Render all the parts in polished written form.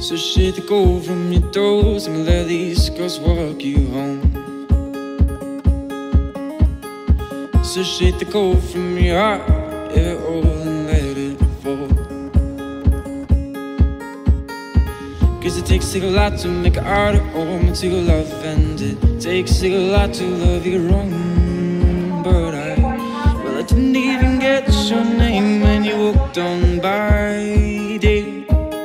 So shit to go from your doors and let these girls walk you home. So shit to go from your heart, yeah, all and let it fall. Cause it takes a lot to make it out of home to love, and it takes a lot to love you wrong. But I didn't even get your name when you walked on by, dear.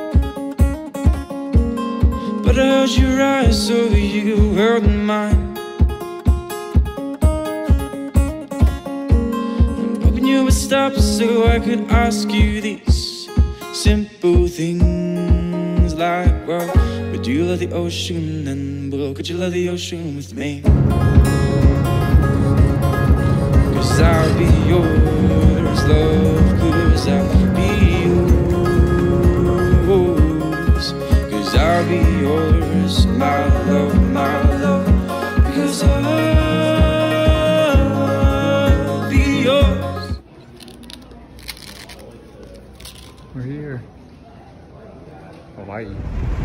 But I heard your eyes, so you held mine. I'm hoping you would stop so I could ask you these simple things like, well, would you love the ocean? And well, could you love the ocean with me? Cause I'll be yours, love, cause I'll be yours. Cause I'll be yours, my love, because I'll be yours. We're here. Hawaii.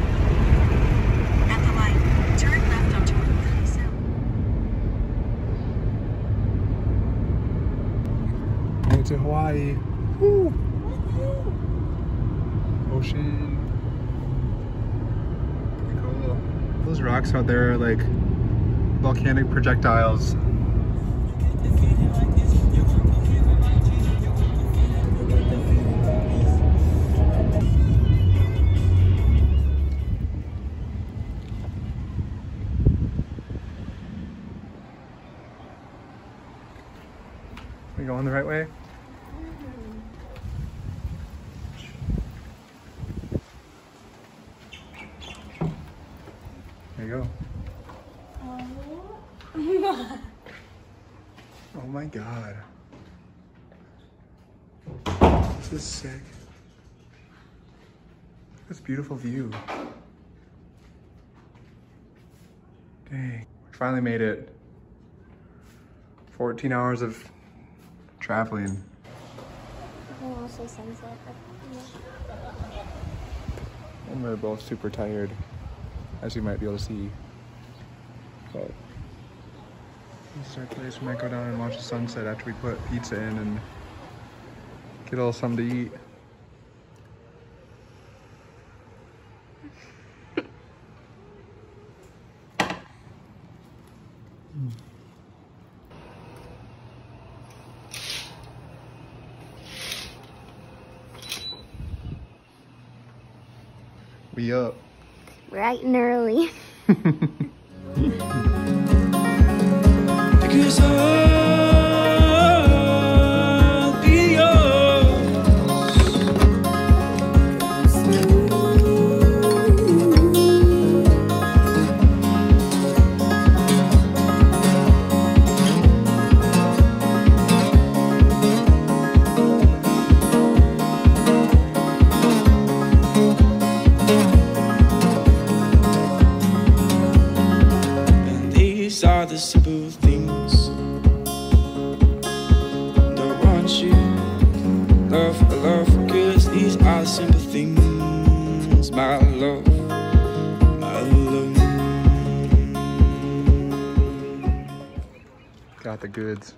At the light, turn left onto Route 37. Made it to Hawaii. Woo. Ocean. Pretty cool. Those rocks out there are like volcanic projectiles. We going the right way? There you go. Oh my god. This is sick. This beautiful view. Dang. We finally made it. 14 hours of traveling. Also sunset. And we're both super tired, as you might be able to see. But this is our place. We might go down and watch the sunset after we put pizza in and get a little something to eat. We up. Bright and early. Because I'll be yours. And these are the simple things that I want you love, cause these are simple things, my love, my love. Got the goods.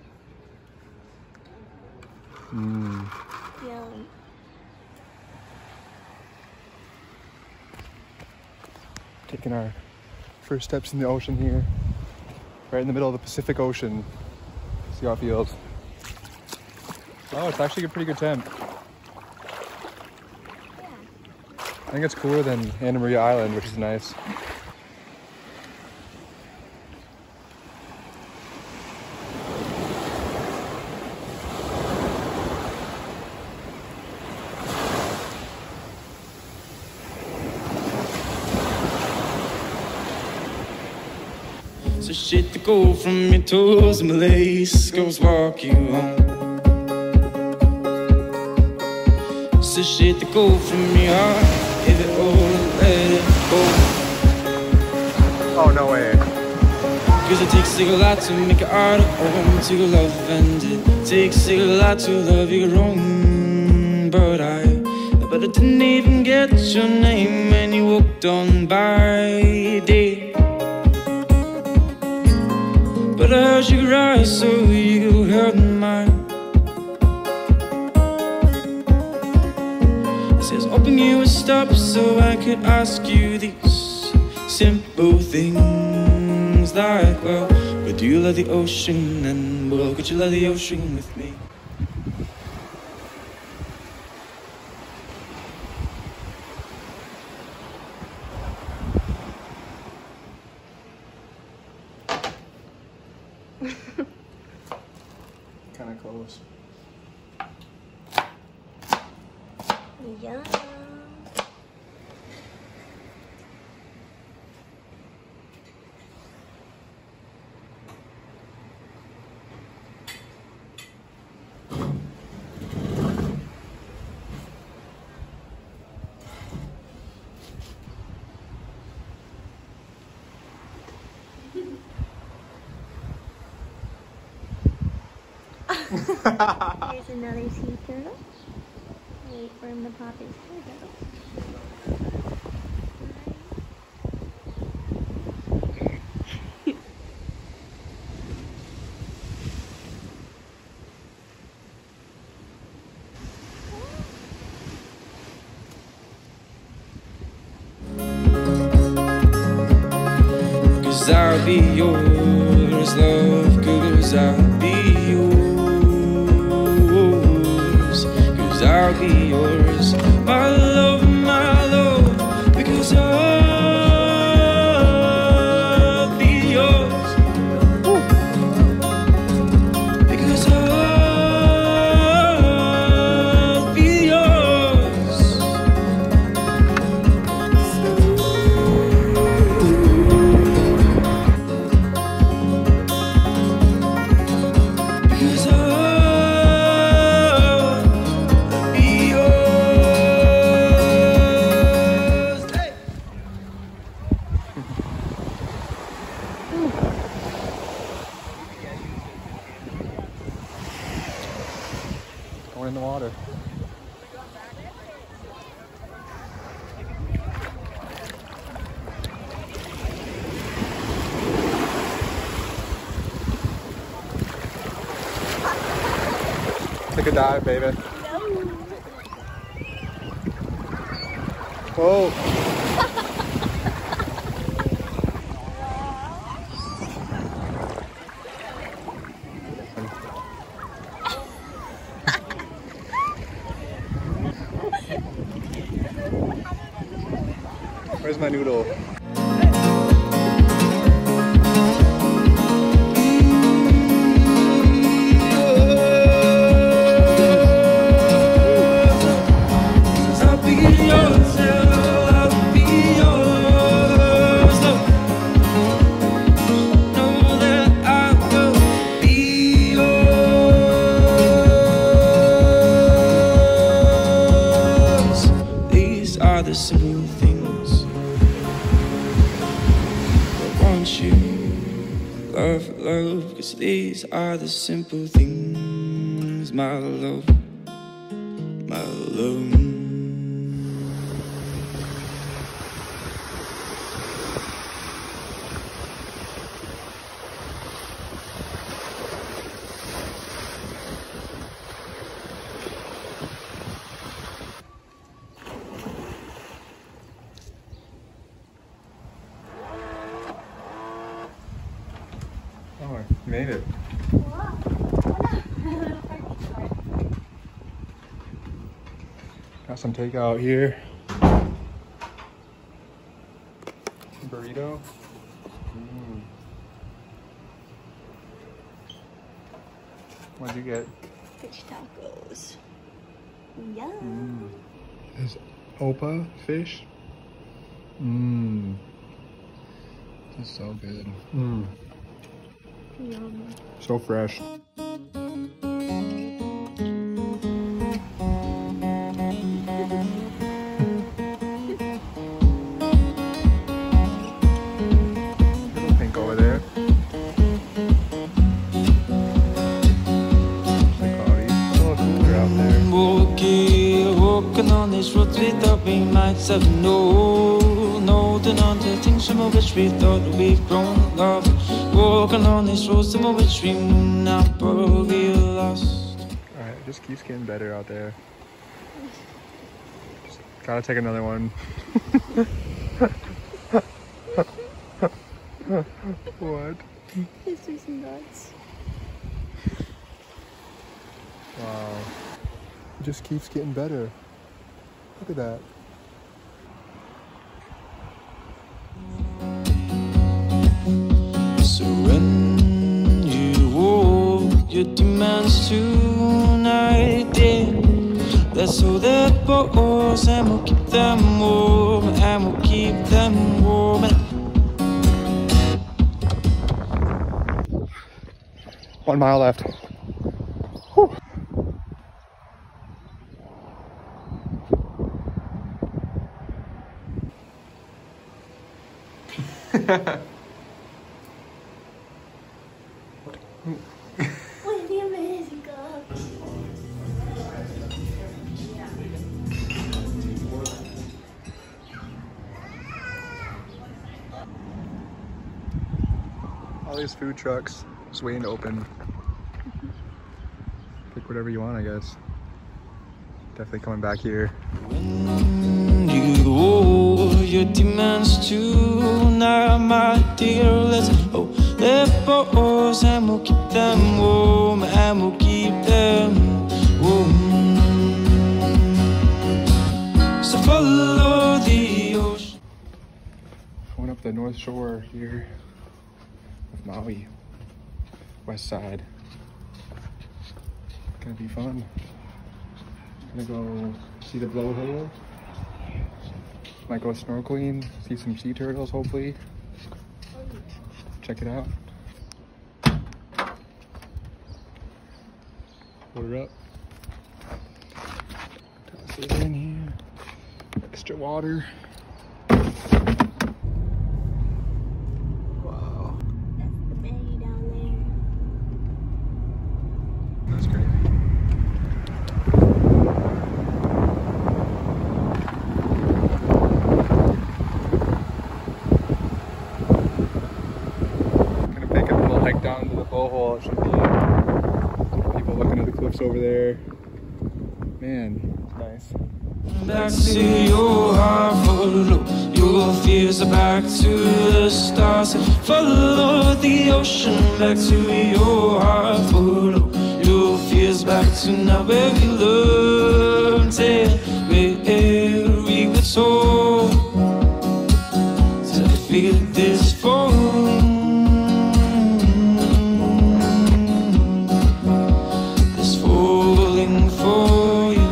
Yum. Taking our first steps in the ocean here. Right in the middle of the Pacific Ocean. See how it feels. Oh, it's actually a pretty good temp. I think it's cooler than Anna Maria Island, which is nice. So shit to go from your toes and lace goes walk you home. So shit to go from your heart, give it all and let it go. Oh, no way. Cause it takes a lot to make it out of home to love, and it takes a lot to love you wrong. But but I didn't even get your name when you walked on by, dear. But I heard you cry, so you held mine. It says hoping you would stop so I could ask you these simple things like, well, would you love the ocean? And well, could you love the ocean with me? Kind of close. Yeah. Here's another sea turtle. Wait for him to pop his head out. Cause I'll be yours, love, cause I'll be yours. Cause I'll be yours, my love, because I'll be yours. Because I'll be yours. Because I'll be yours. Hey! Going in the water. Take a dive, baby. Oh. Where's my noodle? I'll be yours, I'll be yours, love. Know that I will be yours. These are the simple things I want you, love, love. Cause these are the simple things, my love, my love. Oh, I made it. Got some takeout here. Burrito. What'd you get? Fish tacos. Yum. Is Opa fish? Mmm. This is so good. Mmm. Yum. So fresh. Little pink over there. It's a little cooler out there. Walking on on these roads we thought we might have known, holding on to things from which we thought we've grown, love. Walking on these roads from which we now probably lost. Alright, it just keeps getting better out there. Just gotta take another one. What? This is nuts. Wow. It just keeps getting better. Look at that. So when you walk your demands tonight, dear, let's hold their bows and we'll keep them warm, and we'll keep them warm. 1 mile left. Whew. Wait a minute, go. All these food trucks just waiting to open. Pick whatever you want, I guess. Definitely coming back here. When you hold your demands tonight, my dear, let's hold their bows and we'll keep them warm, and we'll keep them warm. So follow the ocean. Going up the North Shore here of Maui, west side. Gonna be fun. Gonna go see the blowhole. Might go snorkeling, see some sea turtles hopefully. Check it out. Order up. Toss it in here. Extra water. Wow. That's the bay down That's great. Gonna take a little hike down to the blowhole. It should be people looking at the cliffs over there. Man, it's nice. Back to your heart, follow your fears back to the stars. Follow the ocean back to your heart, follow your fears back to now where we learned it, where we were told to feel this fall. This falling for you.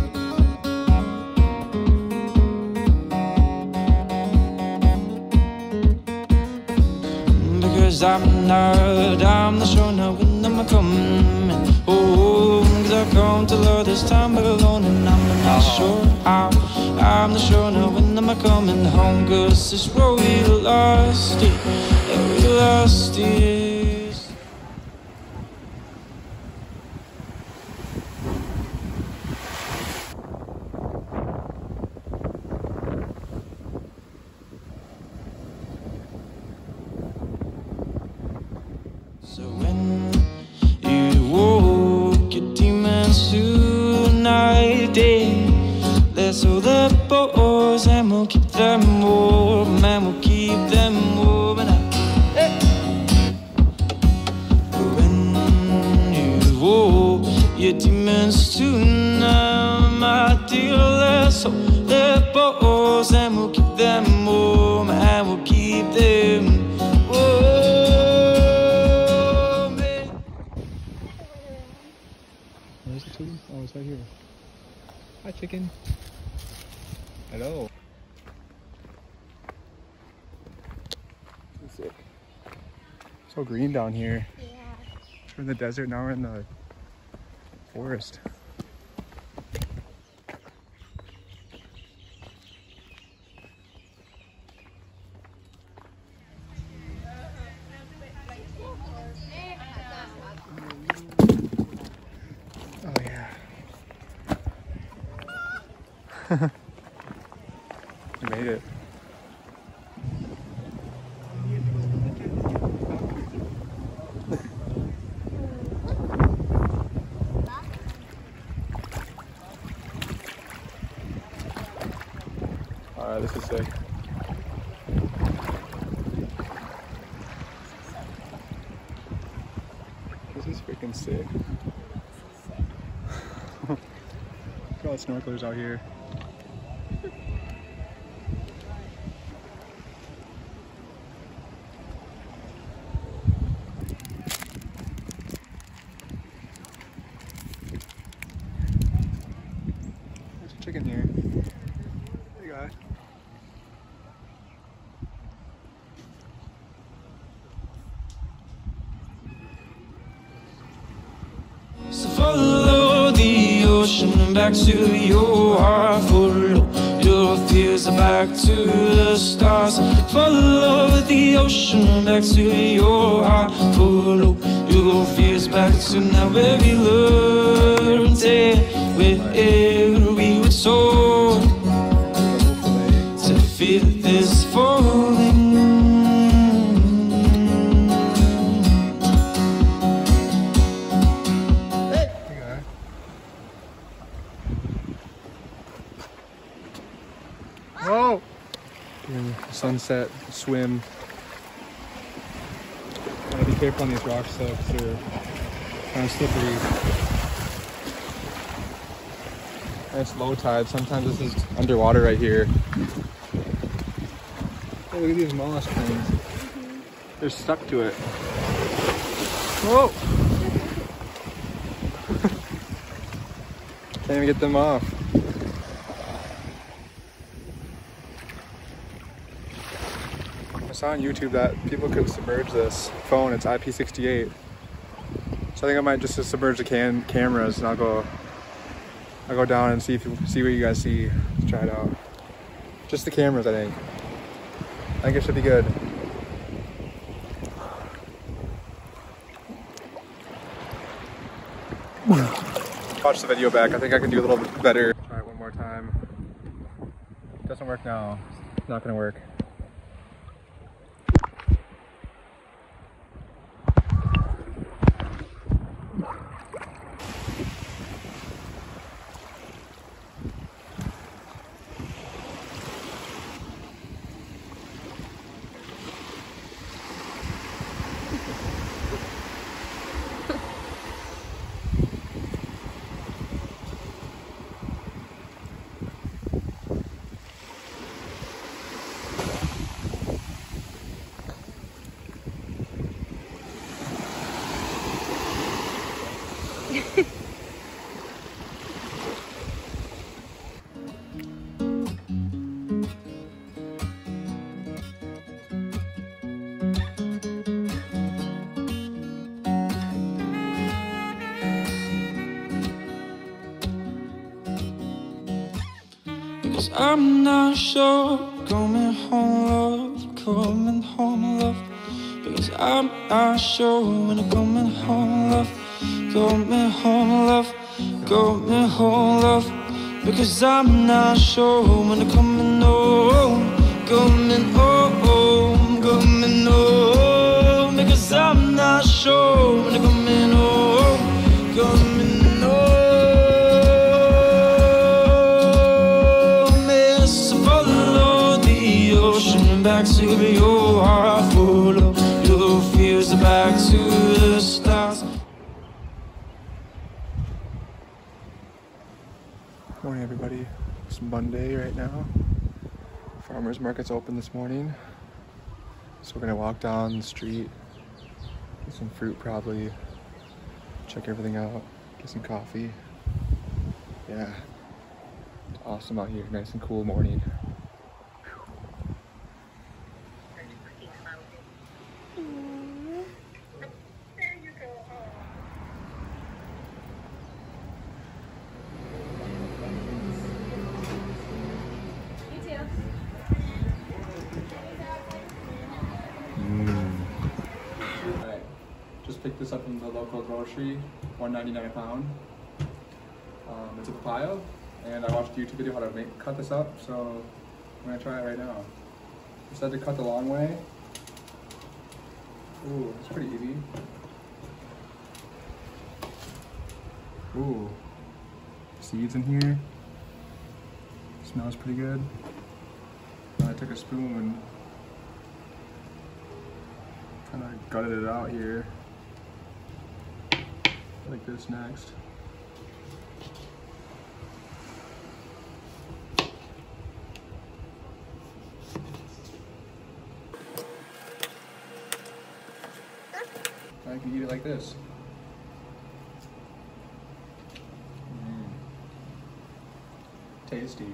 Because I'm not sure now when I'm coming home. Cause I've come to love this time but alone, and I'm not sure how. I'm not sure now when I'm coming home. Cause this road we lost it, yeah, we lost it. So when you walk your demons tonight, dear, let's hold the bows and we'll keep them warm, and we'll keep them warm. And when you walk your demons tonight, my dear, let's hold the bows and we'll keep them warm, and we'll keep them warm. Where's the chicken? Oh, it's right here. Hi, chicken. Hello. Sick. So green down here. Yeah. We're in the desert, now we're in the forest. Oh yeah. You made it. Alright, this is sick. This is freaking sick. Look at all the snorkelers out here. There's a chicken here. Hey guy. So follow the ocean back to your heart. Follow your fears back to the stars. Follow the ocean back to your heart. Follow your fears back to now where we learned it. Wherever we were told to feel this falling. Whoa! Doing sunset swim. Gotta be careful on these rocks though, because they're kind of slippery. And it's low tide. Sometimes this is underwater right here. Hey, look at these mollusk things. They're stuck to it. Whoa! Can't even get them off. I saw on YouTube that people could submerge this phone. It's IP68. So I think I might just submerge the cameras, and I'll go down and see what you guys see. Let's try it out. Just the cameras, I think. I think it should be good. Watch the video back. I think I can do a little bit better. Try it one more time. It doesn't work now. It's not gonna work. Cause I'm not sure, coming home love, because I'm not sure when I'm coming home love, coming home love, coming home love, because I'm not sure when I'm coming home, coming home, coming home, because I'm not sure when I'm coming home, coming home. Back to your heart, follow your fears back to the stars. Morning everybody. It's Monday right now. Farmers market's open this morning. So we're gonna walk down the street, get some fruit probably, check everything out, get some coffee. Yeah, it's awesome out here, nice and cool morning. Just picked this up from the local grocery, $1.99 a pound. It's a papaya. and I watched a YouTube video how to cut this up, so I'm gonna try it right now. I said to cut the long way. Ooh, it's pretty easy. Ooh, seeds in here. Smells pretty good. I took a spoon and kind of gutted it out here. Like this next. I can eat it like this. Tasty.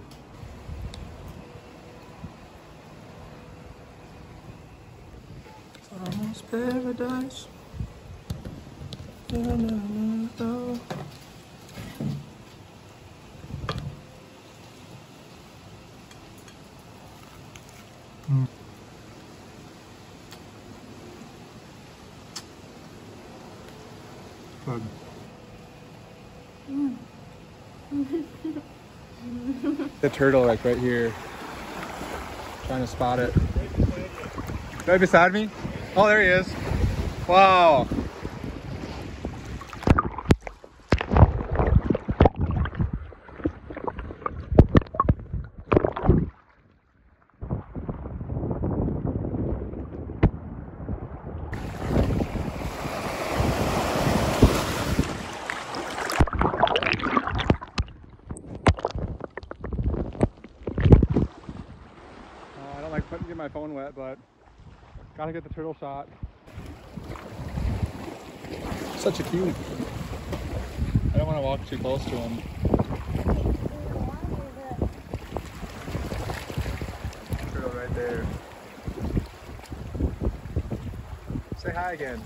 It's almost paradise. Na, na, na, na. Good. The turtle like right here. Trying to spot it. Right beside me? Oh, there he is. Wow. Get my phone wet, but gotta get the turtle shot. Such a cute. I don't want to walk too close to him. Turtle right there. Say hi again.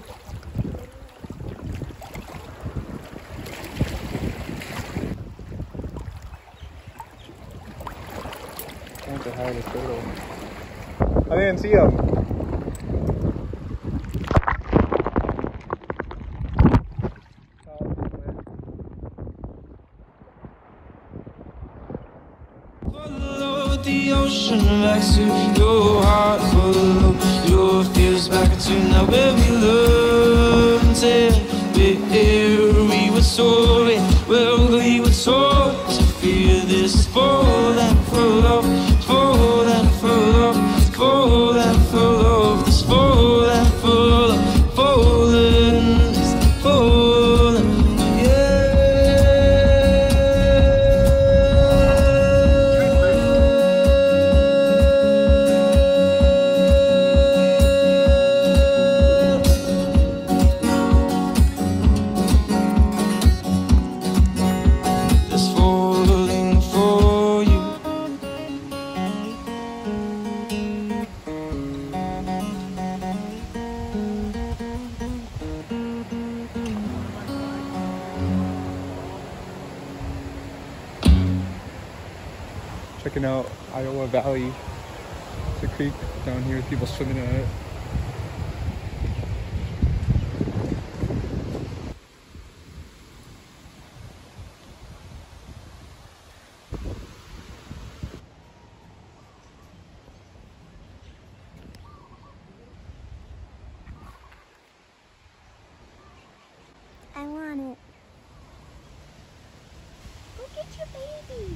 I want to hide this turtle. I didn't see him. Follow the ocean back to your heart. Follow your fears back to now where we loved until we were soaring. Well, we were taught to fear this fall and fall off, fall and fall off, fall and fall off, this fall and fall off, falling, falling, yeah. This falling for you. Checking out Iowa Valley. It's a creek down here with people swimming in it. I want it. Go get your baby.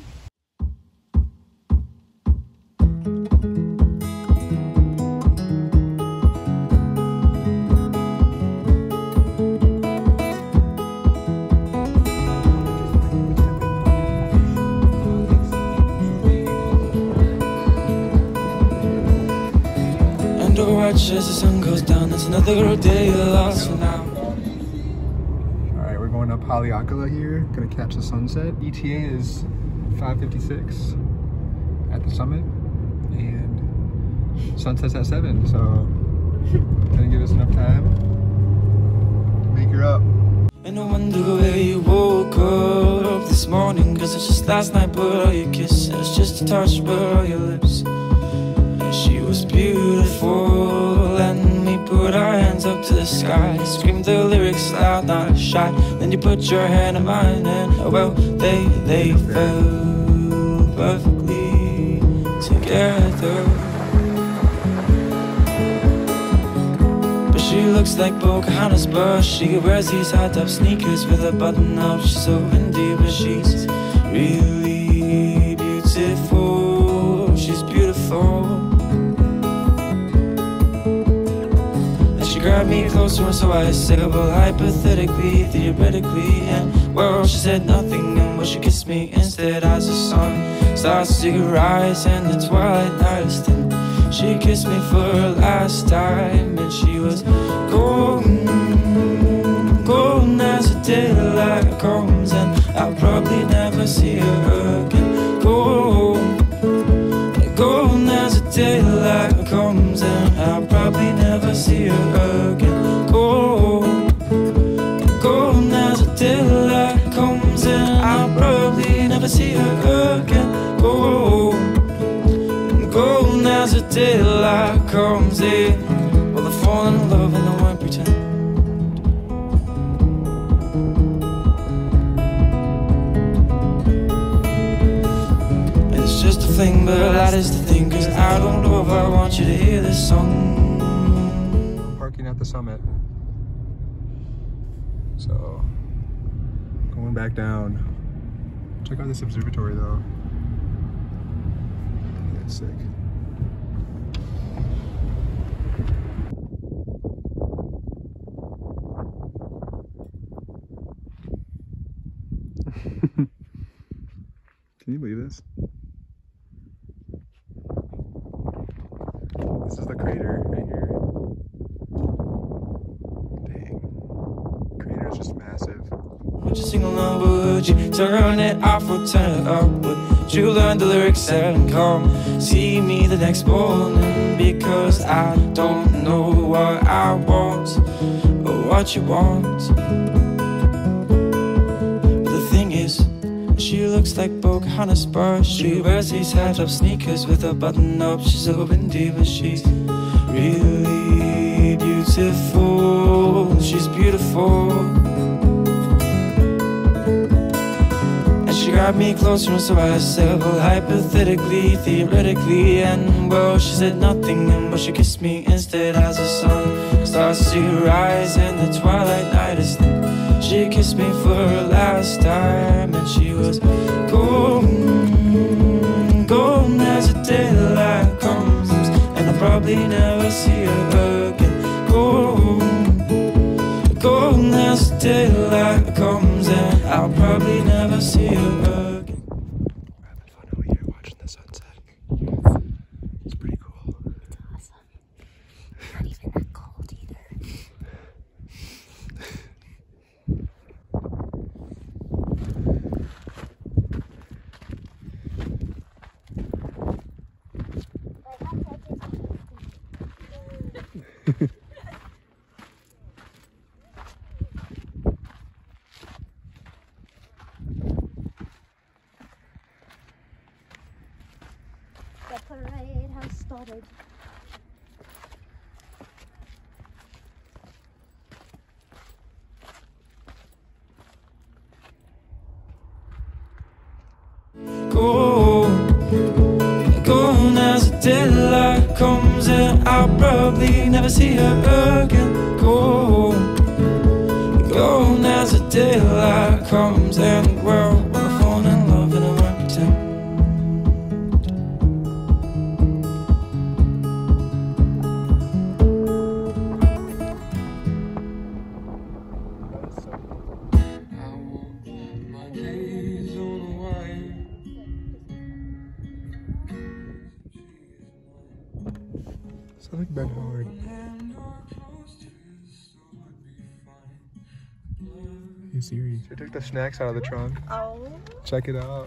And to watch as the sun goes down, it's another day lost for now. Alright, we're going up Haleakala here. Gonna catch the sunset. ETA is 5:56 at the summit. And sunset's at 7, so gonna give us enough time to make her up. And I wonder where you woke up this morning, cause it's just last night, but all your kisses, just a touch, but all your lips. And she was beautiful, and we put our hands up to the sky, screamed the lyrics loud, not shy. Then you put your hand in mine, and well, they fell perfectly together. But she looks like Pocahontas, but she wears these high-top sneakers with a button up. She's so windy, but she's really beautiful. She's beautiful. And she grabbed me closer, and so I said, well, hypothetically, theoretically, and well, she said nothing, and well, she kissed me instead. As the sun starts to rise and the twilight night is thin, she kissed me for her last time, and she was golden, golden as the daylight comes, and I'll probably never see her again. Golden as the daylight comes, and I'll probably never see her again. Golden as the daylight comes, and I'll probably never see her again. Golden as the daylight comes in. Well, they're falling in love and they won't pretend. And it's just a thing, but that is the thing, 'cause I don't know if I want you to hear this song. Parking at the summit. So, going back down. Check out this observatory though. That's sick. Can you believe this? This is the crater right here. Dang. Crater is just massive. Would you sing along? Would you turn it off or turn it up? Would you learn the lyrics and come see me the next morning? Because I don't know what I want or what you want. But the thing is, she looks like Pocahontas, but she wears these high-top sneakers with a button up. She's so windy, but she's really beautiful. She's beautiful. She grabbed me closer, and so I said, well, hypothetically, theoretically, and well, she said nothing, and well, she kissed me instead. As the sun starts to rise and the twilight night is thin, she kissed me for her last time, and she was golden, golden as the daylight comes, and I'll probably never see her again. Golden as the daylight comes, and I'll probably never see her again. We're having fun out here watching the sunset. It's pretty cool. It's awesome. Not even that cold either. The parade has started. Golden as the daylight comes, and I'll probably never see her again. Golden as the daylight comes, and well, we're falling in love and I won't pretend. Sounds like Ben Howard. Hey Siri. She took the snacks out of the trunk. Oh. Check it out.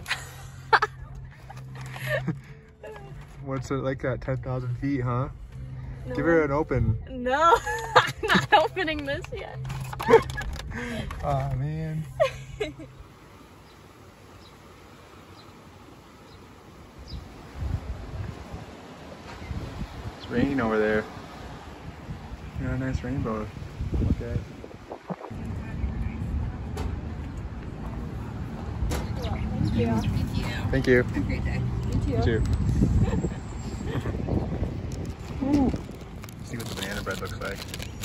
What's it like at 10,000 feet, huh? No. Give her an open. No, I'm not opening this yet. Aw, man. It's raining over there. You got a nice rainbow. Okay. you. Thank you. Have a great day. You too. Ooh. See what the banana bread looks like.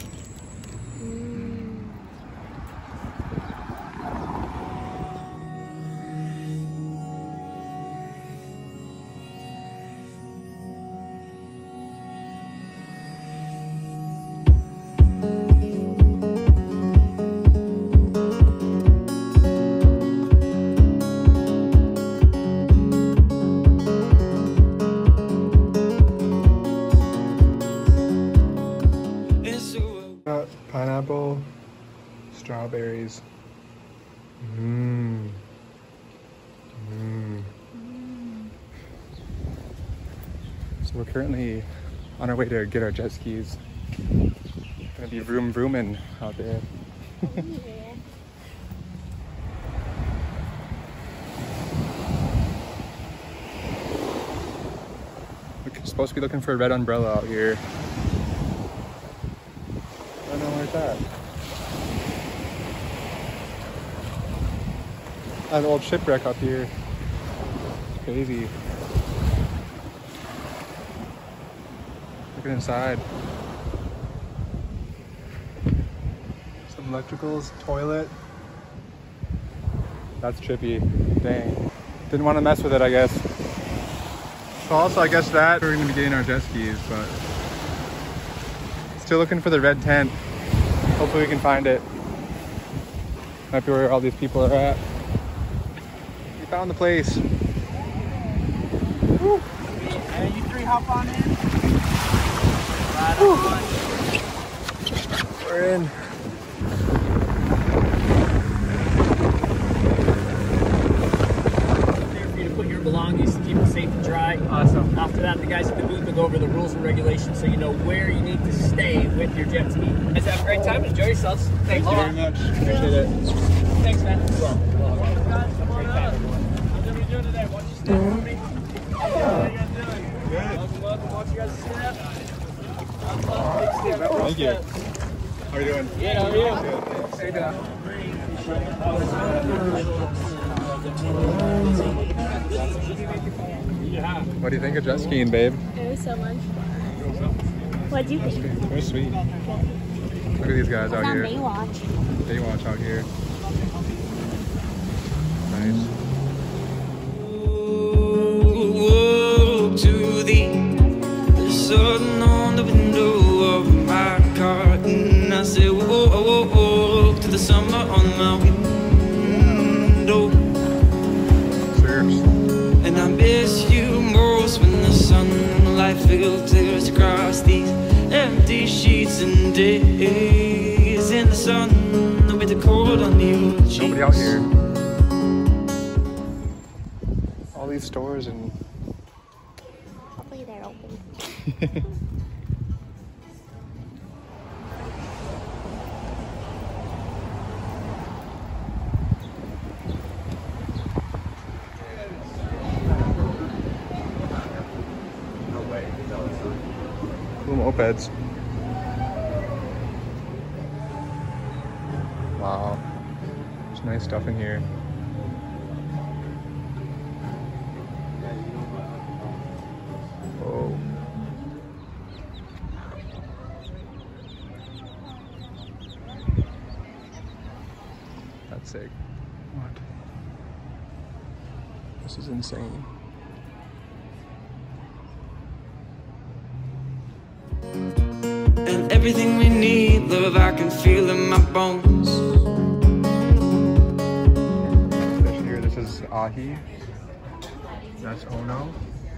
Pineapple, strawberries. So we're currently on our way to get our jet skis. Gonna be vroom vrooming out there. Yeah. We're supposed to be looking for a red umbrella out here. I don't know where it's at. An old shipwreck up here. It's crazy. Looking inside. Some electricals, toilet. That's trippy. Dang. Didn't want to mess with it, I guess. So also, I guess that we're going to be getting our jet skis, but still looking for the red tent. Hopefully we can find it. Might be where all these people are at. We found the place. Woo. Hey, you three hop on in. Right on. We're in. There for you to put your belongings to keep it safe and dry. Awesome. After that, the guys at the booth will go over the rules and regulations so you know where you need to stay with your jet ski. Guys, have a great time. Enjoy yourselves. Thank you very much. Appreciate it. Thanks, man. Well, guys, come on up. How's everybody doing today? Why don't you stand with me? How you guys doing? Good. Welcome. Why don't you guys stand? Thank you. How are you doing? Good. How are you? Good. What do you think of jet skiing, babe? It was so much fun. What do you think? It was sweet. Look at these guys out here. Baywatch. Baywatch out here. Nice. To the sun on the window of my car, and I say, whoa, to the summer on my window. Surfs. And I miss you most when the sunlight filters across these empty sheets and days in the sun with the cold on your cheeks. Nobody out here. All these stores and Hopefully they're open. cool mopeds. Wow. There's nice stuff in here. Oh. That's sick. What? This is insane. And everything we need, love, I can feel in my bones. Fish here, this is ahi. That's ono.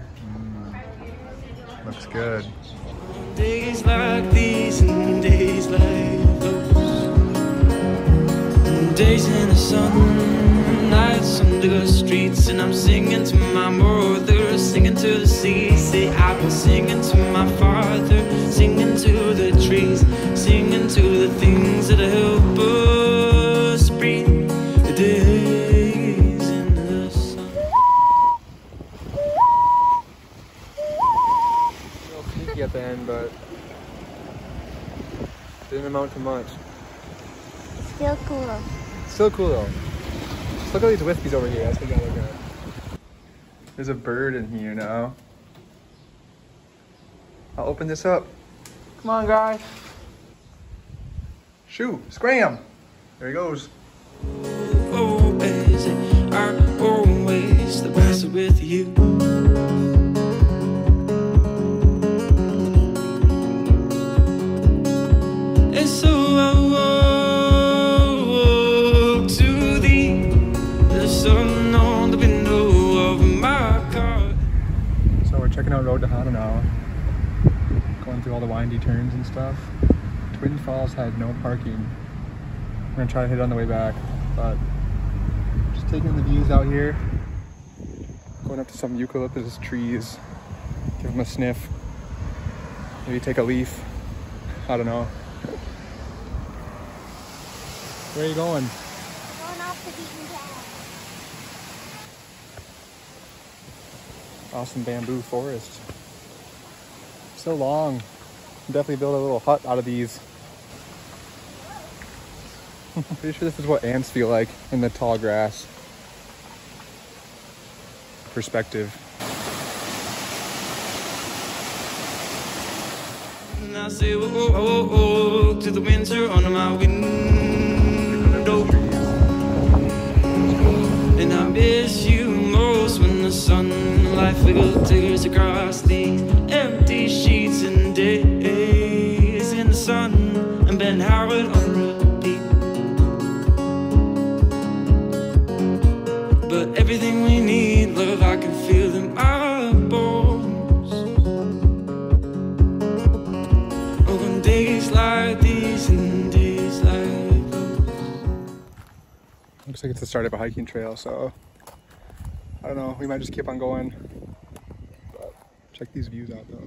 Looks good. Days like these and days like those, and days in the sun, nights under the streets, and I'm singing to my mother, singing to the sea. Say I've been singing to my father, singing to the trees, singing to the things that help us breathe. The days in the sun. A little sneaky at the end, but didn't amount to much. Still cool though. Still cool though. look at these wispies over here. That's what you gotta look at. There's a bird in here now. I'll open this up. Come on, guys. Shoo, scram. There he goes. Always, are always the best with you. And so I walk to thee, the sun on the window of my car. So we're checking out Road to Hana now. Going through all the windy turns and stuff. Twin Falls had no parking. We're gonna try to hit it on the way back, but just taking the views out here. Going up to some eucalyptus trees. Give them a sniff. Maybe take a leaf. I don't know. Where are you going? Going off the beaten path. Awesome bamboo forest. So long. Definitely build a little hut out of these. Pretty sure this is what ants feel like in the tall grass. Perspective. And I say, oh, oh, oh, oh, to the winter under my window. And I miss you most when the sunlight filters across these empty sheets and days in the sun and Ben Howard on repeat. But everything we need, love, I can feel in my bones. Oh, on days like these and days like those. Looks like it's the start of a hiking trail, so I don't know, we might just keep on going. But check these views out though.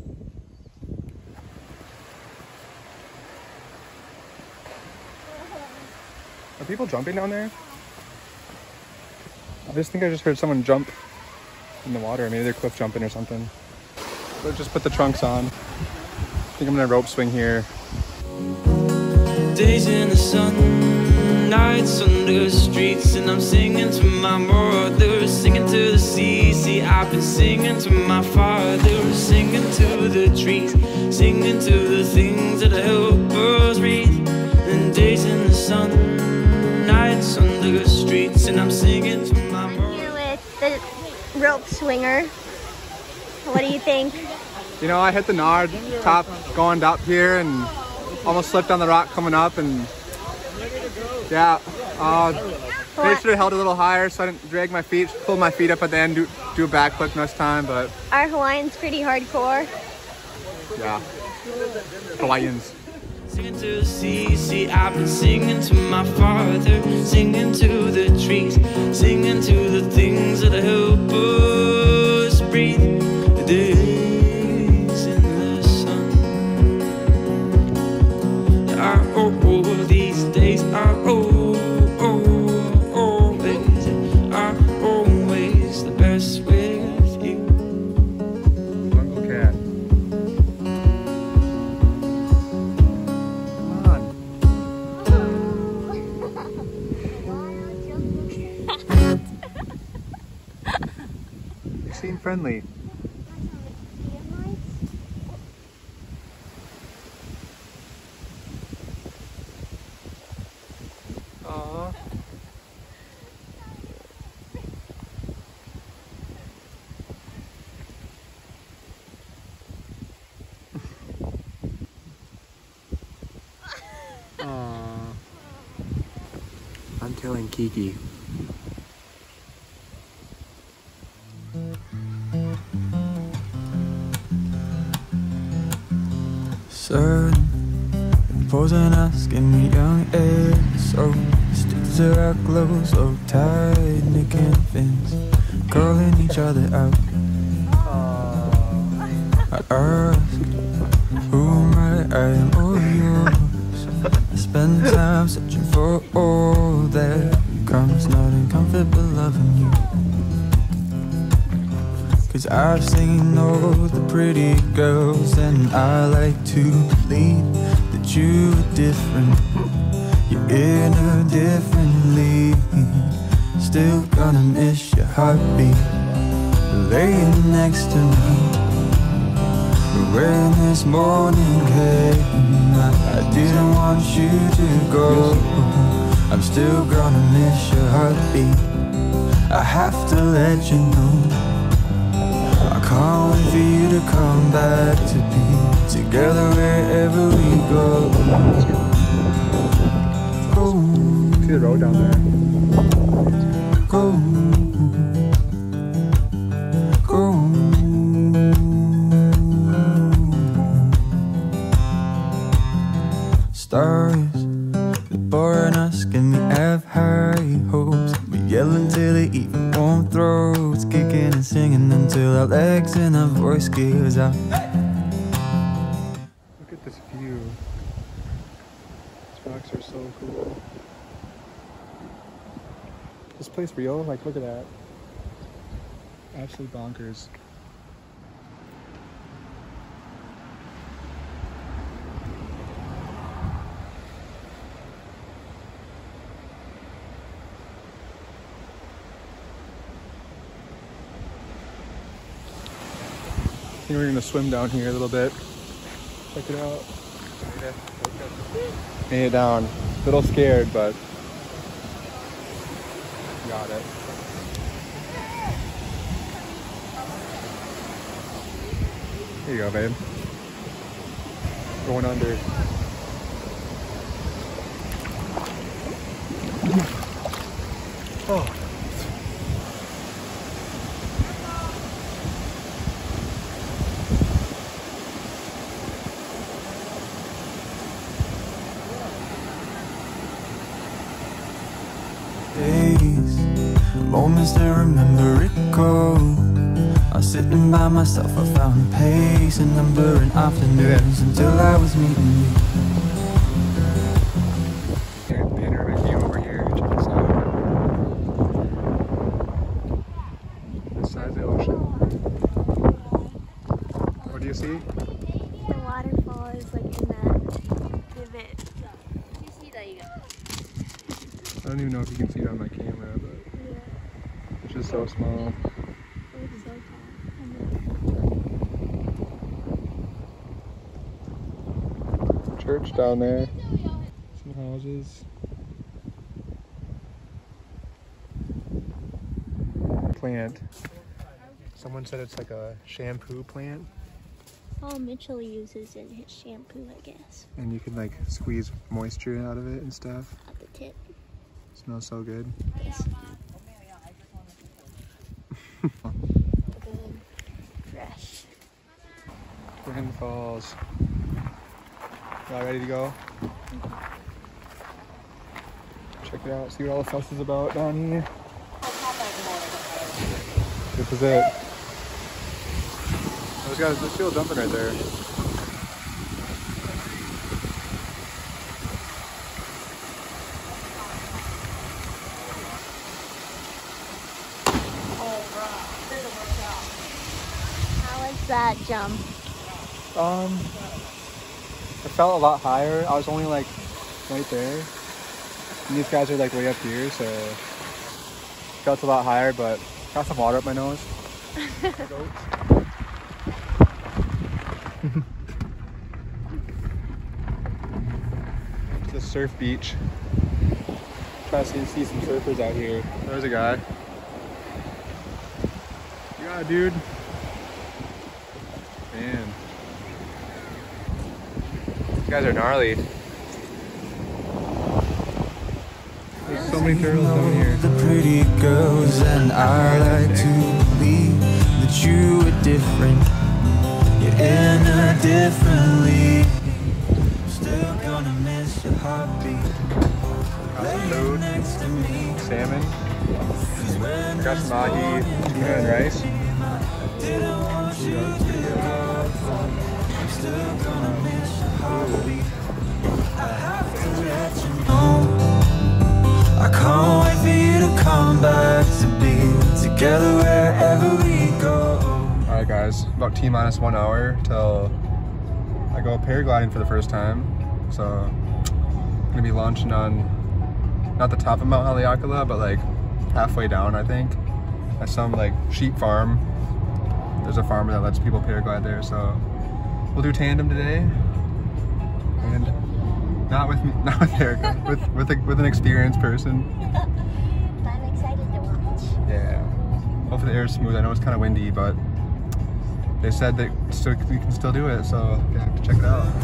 Are people jumping down there? I just heard someone jump in the water. Maybe they're cliff jumping or something. So just put the trunks on. I think I'm gonna rope swing here. Days in the sun, nights under the streets, and I'm singing to my mother, singing to the sea. See, I've been singing to my father, singing to the trees, singing to the things that help us breathe. And days in the sun, nights under the streets, and I'm singing to my mother. Here with the rope swinger. What do you think? You know, I hit the Nard top going up here and almost slipped on the rock coming up, and yeah, maybe should have held a little higher so I didn't drag my feet, pull my feet up at the end, do a backflip next time, but... Our Hawaiian's pretty hardcore. Yeah, Hawaiians. Singing to the sea, see, I've been singing to my father, singing to the trees, singing to the things that help us breathe. The days in the sun are these days are always the best with you. Jungle cat. You seem friendly. Aww. I'm killing Kiki. Sun posing us in the young air, so stick to our clothes, so tight, nicking fins, calling each other out. I ask, who am I am all yours. I spend time searching for all that comes, not in comfort but loving you. Cause I've seen all the pretty girls, and I like to believe that you are different. You're in a different league. Still gonna miss your heartbeat, laying next to me. Wearing this morning coat, I didn't want you to go. I'm still gonna miss your heartbeat. I have to let you know, I can't wait for you to come back to be together wherever we go. Go. See the road down there? Go. Go. Stars, they're boring us, can we have high hopes? We yell until they even warm throats, kicking and singing until our legs and our voice gives out. Look at this view. These rocks are so cool. This place real? Like, look at that. Absolute bonkers. I think we're gonna swim down here a little bit. Check it out. Made it down. A little scared, but got it. Here you go, babe. Going under. Oh. Days, moments to remember it cold. I was sitting by myself, I found a pace, a number in afternoons until I was meeting you. Panoramic view over here. Check this out. This side of the ocean. What do you see? The waterfall is like in that divot. You see that you got? I don't even know if you can see it on my camera, but Yeah. it's just so small. It's so tall. Church down there. Some houses. Plant. Someone said it's like a shampoo plant, All Mitchell uses in his shampoo, I guess. and you can like squeeze moisture out of it and stuff. At the tip. Smells so good. Yes. Good. Fresh. Twin Falls. Y'all ready to go? Check it out, see what all the fuss is about down here. This is it. There's fuel dumping right there. How was that jump? It felt a lot higher. I was only like right there. And these guys are like way up here, so it felt a lot higher, but got some water up my nose. It's a surf beach. Try to see some surfers out here. There's a guy. Yeah, dude. Man. These guys are gnarly. There's so many turtles down here. The pretty girls, and I like to believe that you are different. You're in a different league. Still gonna miss your heartbeat. Food, Next to me. salmon, got some mahi, tuna, and rice. Didn't want you to go. I'm still gonna miss your heartbeat. I have to let you know, I can't wait for you to come back to be together wherever we go. Alright guys, about T-minus 1 hour till I go paragliding for the first time. So I'm gonna be launching on not the top of Mount Haleakala, but like halfway down, I think, at some like sheep farm. There's a farmer that lets people paraglide there, so we'll do tandem today, and not with me, not with Erica, with an experienced person. I'm excited to watch. Yeah. Hopefully the air's smooth. I know it's kind of windy, but they said that we can still do it, so you have to check it out.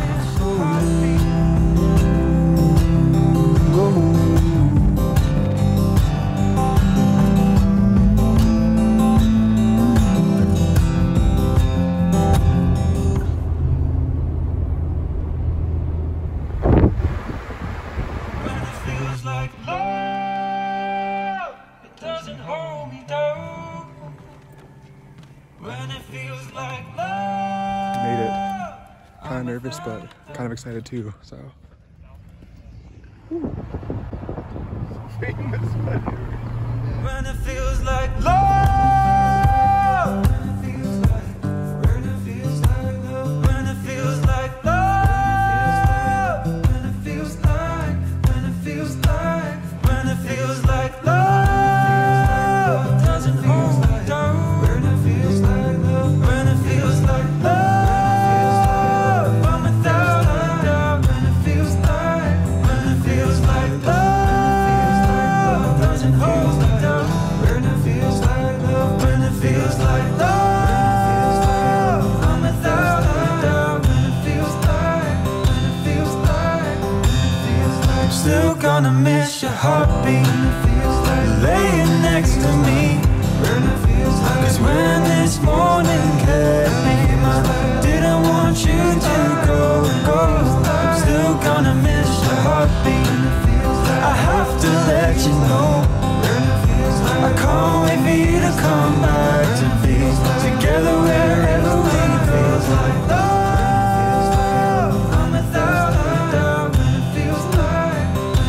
Made it. Kind of nervous, but kind of excited too, so. When it feels like love, when it feels like love, when it feels like love, when it feels like, when it feels like, when it feels like love doesn't hold me down. When it feels like love, when it feels like love, I'm without a doubt. When it feels like love doesn't hold me down. When it feels like love, when it feels like love, I'm without a doubt. When it feels like, I'm still gonna miss your heartbeat. Laying next to me. Cause when this morning kept me, I didn't want you to go. I'm still gonna miss your heartbeat. I have to let you know, I can't wait for you to come back to be together wherever we feels like love. I'm without a doubt. When it feels like,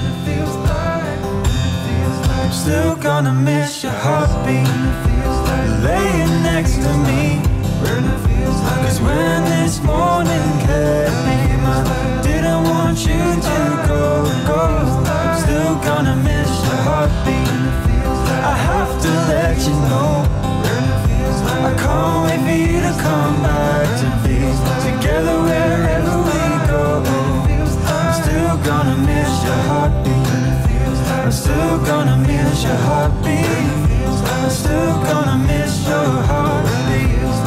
I'm still gonna miss your heartbeat. Laying next to me. Cause when this morning kept me, I didn't want you to go. I'm still gonna miss your heartbeat. I have to let you know, I can't wait for you to come back to be together wherever we go. I'm still gonna miss your heartbeat. I'm still gonna miss your heartbeat. I'm still gonna miss your heartbeat.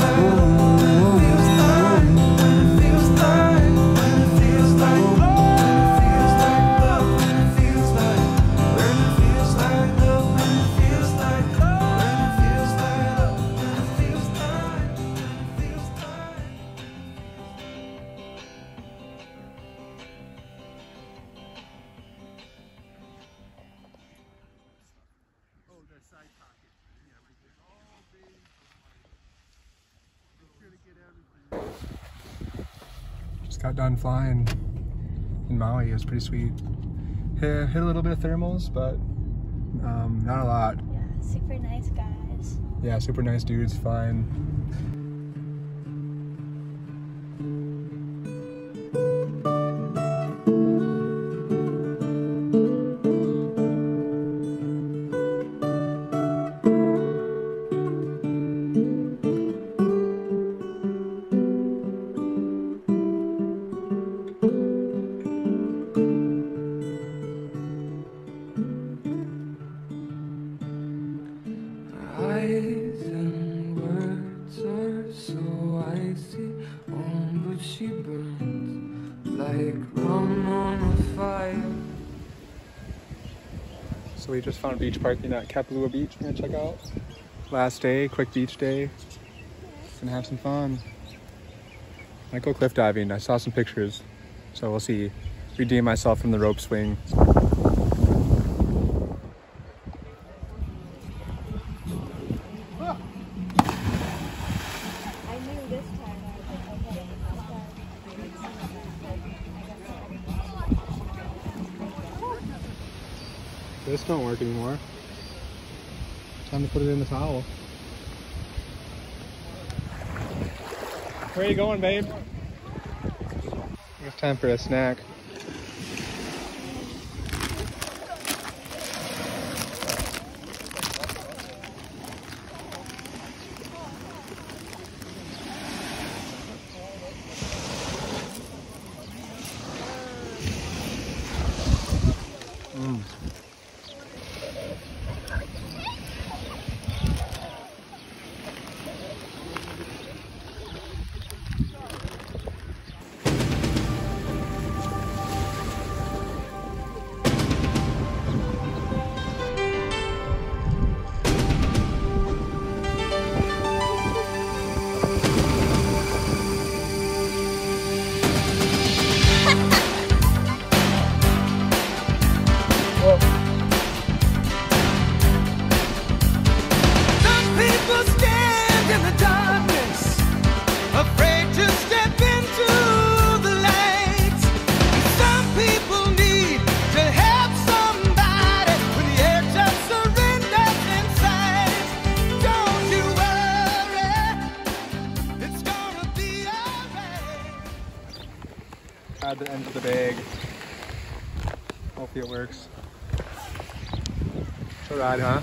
Just got done flying in Maui. It was pretty sweet. Hit a little bit of thermals, but not a lot. Yeah, super nice guys. Yeah, super nice dudes, fine. Eyes and words are so icy, but she burns like rum on a fire. So we just found beach parking at Kapalua Beach. We're gonna check out. Last day, quick beach day. Gonna have some fun. Might go cliff diving. I saw some pictures, so we'll see. Redeem myself from the rope swing. I knew this time I was like, okay, This don't work anymore. Time to put it in the towel. Where are you going, babe? It's time for a snack. add the end to the bag. Hopefully it works. She'll ride, huh?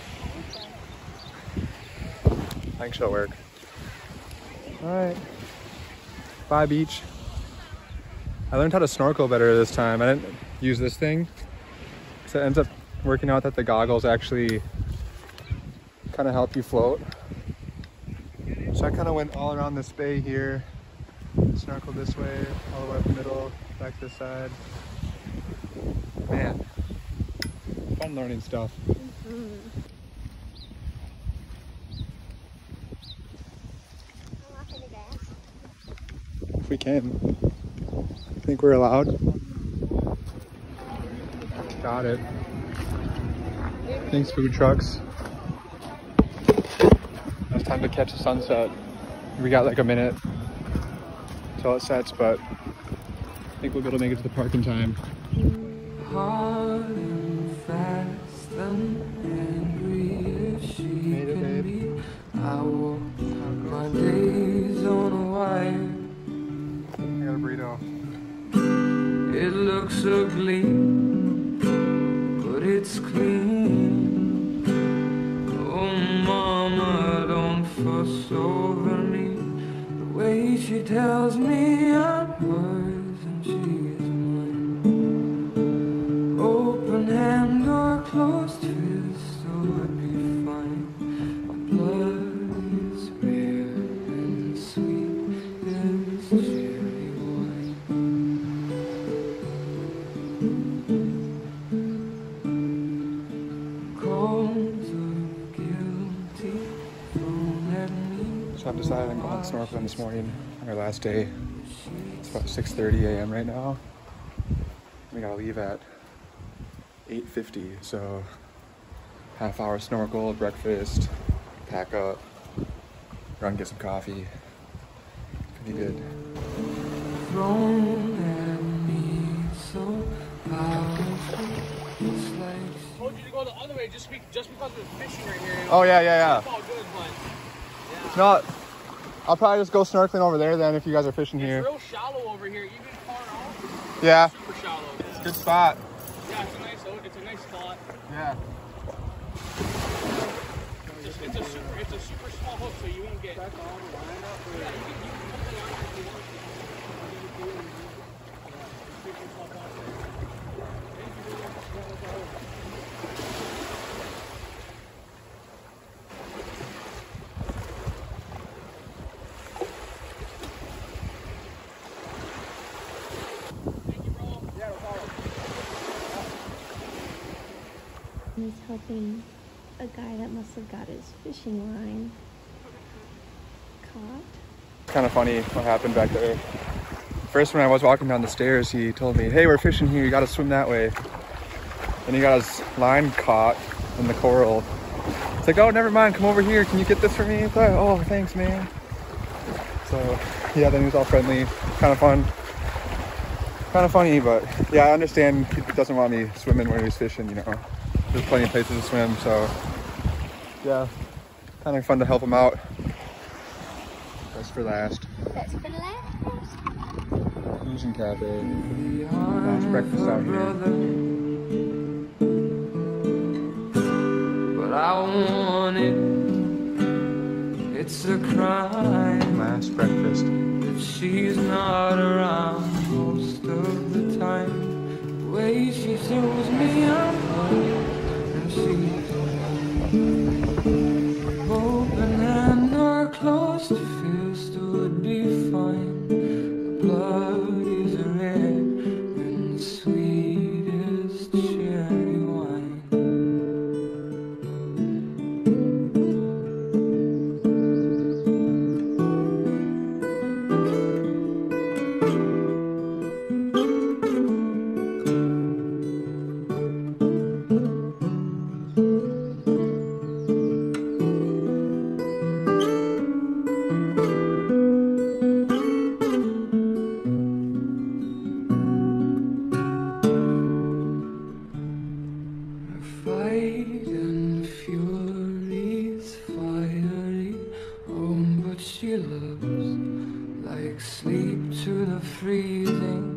I think she'll work. All right. Bye, beach. I learned how to snorkel better this time. I didn't use this thing. So it ends up working out that the goggles actually kind of help you float. So I kind of went all around this bay here, snorkeled this way, all the way up the middle, back this side. Man, fun learning stuff. If we can. I think we're allowed. Got it. Thanks, food trucks. It's time to catch the sunset. We got like a minute till it sets, but I think we'll be able to make it to the park in time. Hard and fast and angry if she Made it, can babe. be. I walk my days on a wire. I got a burrito. It looks ugly, but it's clean. Oh, mama, don't fuss over me. The way she tells me I'm hers and she's mine. Open hand or closed fist, so it'd be fine. My blood is rare and sweet as cherry wine. Calls of guilty thrown at me. So I've decided I'm going snorkeling this morning on our last day. It's about 6:30 a.m. right now. We gotta leave at 8:50, so half-hour snorkel, breakfast, pack up, run get some coffee. Could be good. Thrown at me so powerful. It's like I told you to go the other way just because there's fishing right here. Oh yeah. It's all good, but No, I'll probably just go snorkeling over there then if you guys are fishing it's here. real shallow over here. Even far out, Yeah, super shallow. Yeah, good spot. it's a nice spot. Yeah. It's a super small hook, so you won't get. Yeah, you can He's helping a guy that must have got his fishing line caught. Kind of funny what happened back there. First, when I was walking down the stairs, he told me, hey, we're fishing here, you gotta swim that way. And he got his line caught in the coral. It's like, oh, never mind, come over here, can you get this for me? It's like, oh, thanks, man. So, yeah, then he was all friendly, kind of fun. Kind of funny, but yeah, I understand he doesn't want me swimming when he's fishing, you know. There's plenty of places to swim, so yeah, kind of fun to help him out. That's for last. That's for last. Fusion Cafe. Last breakfast out here. But I want it. It's a crime Last breakfast. if she's not around most of the time. The way she shows me I'm home and she's open hand or closed fist would be fine. The blood is red and sweet as cherry wine. Fight and fury's fiery. Oh, but she loves like sleep to the freezing.